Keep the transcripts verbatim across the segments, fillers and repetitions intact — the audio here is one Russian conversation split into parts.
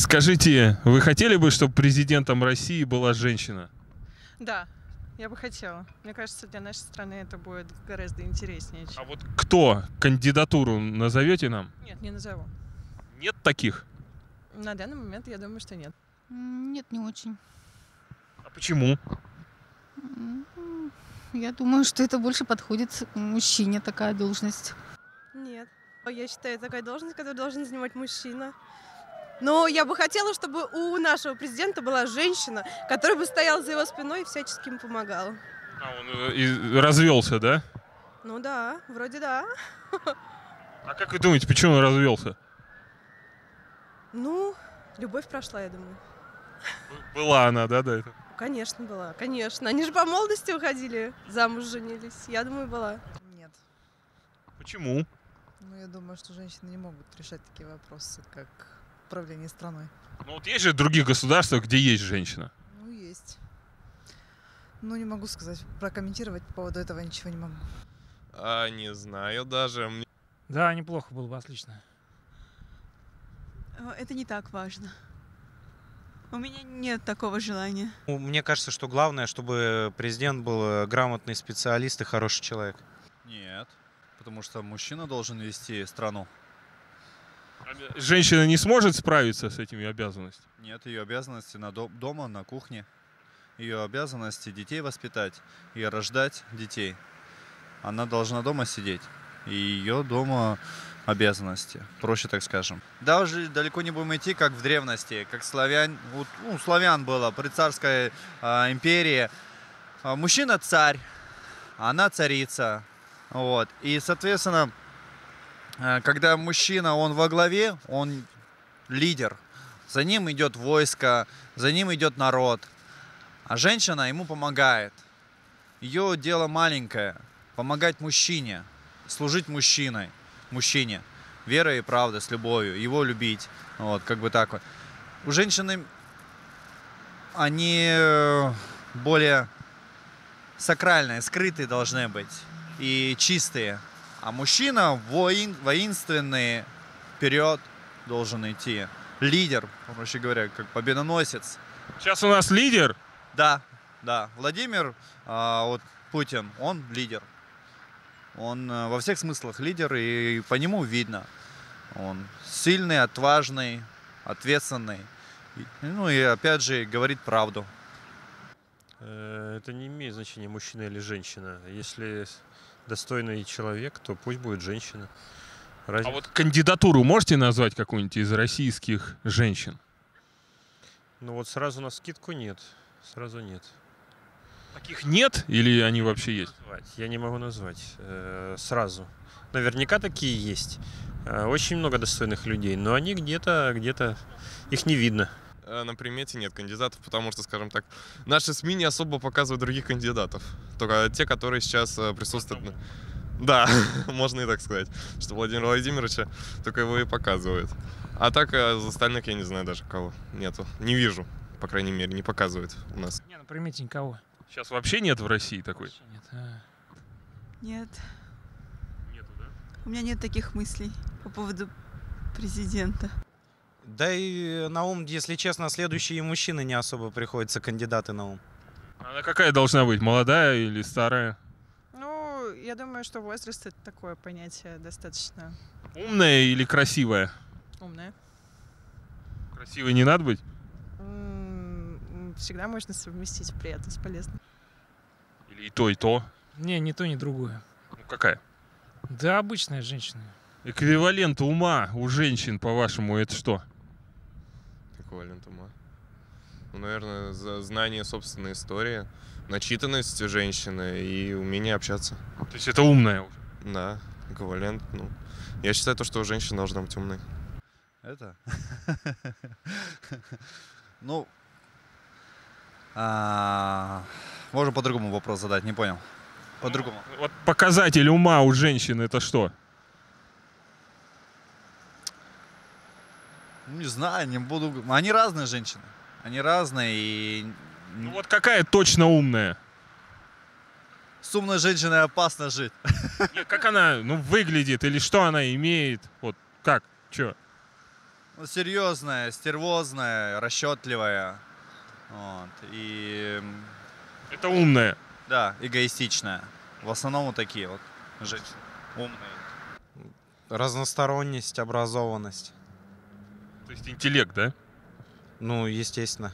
Скажите, вы хотели бы, чтобы президентом России была женщина? Да, я бы хотела. Мне кажется, для нашей страны это будет гораздо интереснее. А вот кто? Кандидатуру назовете нам? Нет, не назову. Нет таких? На данный момент я думаю, что нет. Нет, не очень. А почему? Я думаю, что это больше подходит мужчине, такая должность. Нет. Я считаю, такая должность, которую должен занимать мужчина. Но я бы хотела, чтобы у нашего президента была женщина, которая бы стояла за его спиной и всячески ему помогала. А он э, и развелся, да? Ну да, вроде да. А как вы думаете, почему он развелся? Ну, любовь прошла, я думаю. Была она, да, до этого? Конечно, была, конечно. Они же по молодости уходили, замуж женились. Я думаю, была. Нет. Почему? Ну, я думаю, что женщины не могут решать такие вопросы, как управление страной. Ну вот есть же других государствах, где есть женщина. Ну, есть. Ну, не могу сказать, прокомментировать по поводу этого ничего не могу. А, не знаю даже. Да, неплохо было бы, отлично. Это не так важно. У меня нет такого желания. Мне кажется, что главное, чтобы президент был грамотный специалист и хороший человек. Нет, потому что мужчина должен вести страну. Женщина не сможет справиться с этими обязанностями? Нет, ее обязанности на дом, дома, на кухне. Ее обязанности детей воспитать и рождать детей. Она должна дома сидеть. И ее дома обязанности, проще так скажем. Даже далеко не будем идти, как в древности, как славян, вот, ну, славян было при царской э, империи. Мужчина царь, она царица. Вот. И, соответственно, э, когда мужчина, он во главе, он лидер. За ним идет войско, за ним идет народ. А женщина ему помогает. Ее дело маленькое – помогать мужчине, служить мужчиной. мужчине, верой и правдой, с любовью, его любить, вот, как бы так вот. У женщины они более сакральные, скрытые должны быть и чистые, а мужчина воин, воинственный, вперед должен идти, лидер, проще говоря, как победоносец. Сейчас у нас лидер? Да, да, Владимир, а, вот Путин, он лидер. Он во всех смыслах лидер, и по нему видно. Он сильный, отважный, ответственный. Ну и опять же говорит правду. Это не имеет значения, мужчина или женщина. Если достойный человек, то пусть будет женщина. Разве... А вот кандидатуру можете назвать какую-нибудь из российских женщин? Ну вот сразу на скидку нет. Сразу нет. Таких нет или они вообще есть? Я не могу назвать э, сразу. Наверняка такие есть. Э, очень много достойных людей, но они где-то, где-то их не видно. На примете нет кандидатов, потому что, скажем так, наши СМИ не особо показывают других кандидатов. Только те, которые сейчас присутствуют. Да, можно и так сказать, что Владимира Владимировича только его и показывают. А так из остальных я не знаю даже кого. Нету. Не вижу, по крайней мере, не показывают у нас. Не, на примете никого. Сейчас вообще нет в России такой? Нет. А... Нет. Нету, да? У меня нет таких мыслей по поводу президента. Да и на ум, если честно, следующие мужчины не особо приходятся, кандидаты на ум. Она какая должна быть? Молодая или старая? Ну, я думаю, что возраст — это такое понятие достаточно... Умная или красивая? Умная. Красивой не надо быть? Всегда можно совместить приятно с полезным. Или и то, и то? Не, ни то, ни другое. Ну какая? Да, обычная женщина. Эквивалент ума у женщин, по-вашему, это что? Эквивалент ума? Ну, наверное, знание собственной истории, начитанность женщины и умение общаться. То есть это умная уже? Да, эквивалент. Ну, я считаю, то, что женщина должна быть умной. Это? Ну... А, можно по-другому вопрос задать, не понял. По-другому. Вот показатель ума у женщин это что? Не знаю, не буду. Они разные женщины. Они разные и. Ну вот какая точно умная? С умной женщиной опасно жить. Нет, как она, ну, выглядит или что она имеет? Вот как? Чё? Ну, серьезная, стервозная, расчетливая. Вот. И... Это умная. Да, эгоистичная. В основном вот такие вот женщины. Умные. Разносторонность, образованность. То есть интеллект, да? Ну, естественно.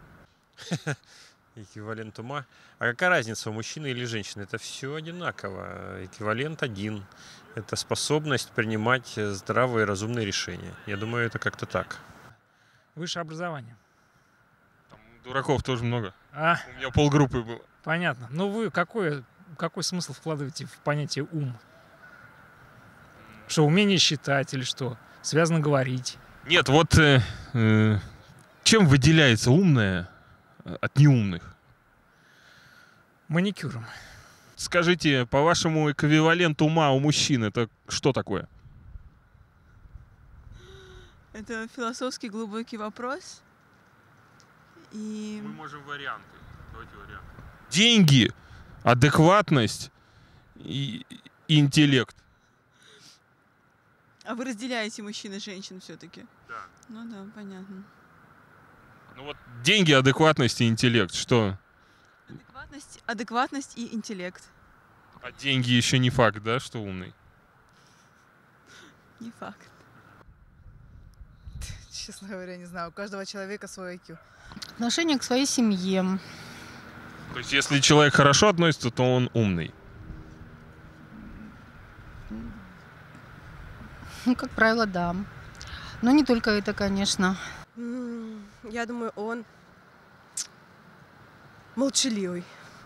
Эквивалент ума. А какая разница, у мужчины или женщины? Это все одинаково. Эквивалент один. Это способность принимать здравые и разумные решения. Я думаю, это как-то так. Высшее образование. Там дураков тоже много. А, У меня полгруппы было. понятно. Ну вы какой, какой смысл вкладываете в понятие ум? Что, умение считать или что? Связано говорить? Нет, вот э, э, чем выделяется умное от неумных? Маникюром. Скажите, по вашему эквивалент ума у мужчин это что такое? Это философский глубокий вопрос. И... можем варианты. Давайте варианты. Деньги, адекватность и и интеллект. А вы разделяете мужчин и женщин все-таки? Да. Ну да, понятно. Ну вот деньги, адекватность и интеллект. Что? Адекватность, адекватность и интеллект. А деньги еще не факт, да, что умный? Не факт. Честно говоря, не знаю. У каждого человека свой ай кью. Отношение к своей семье. То есть если человек хорошо относится, то он умный. Ну, как правило, да. Но не только это, конечно. М, Я думаю, он молчаливый.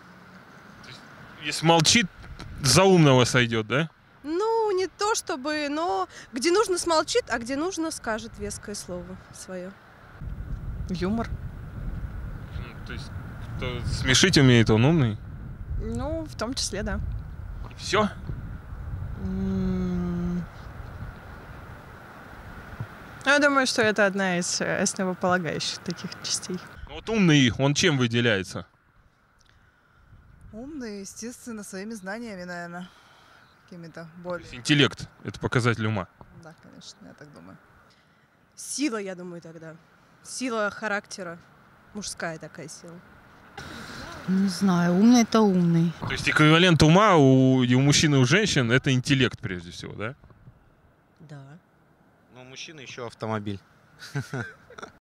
Если молчит, за умного сойдет, да? Ну, не то чтобы, но где нужно смолчит, а где нужно скажет веское слово свое. Юмор. Ну, то есть кто смешить умеет, он умный. Ну, в том числе, да. Все? М. Ну, я думаю, что это одна из э, основополагающих таких частей. Ну, вот умный, он чем выделяется? Умный, естественно, своими знаниями, наверное. Какими-то То более. есть интеллект — это показатель ума. Да, конечно, я так думаю. Сила, я думаю, тогда. Сила характера. Мужская такая сила. Не знаю, умный это умный. То есть эквивалент ума у, и у мужчин и у женщин — это интеллект прежде всего, да? Да. Ну, у мужчины еще автомобиль.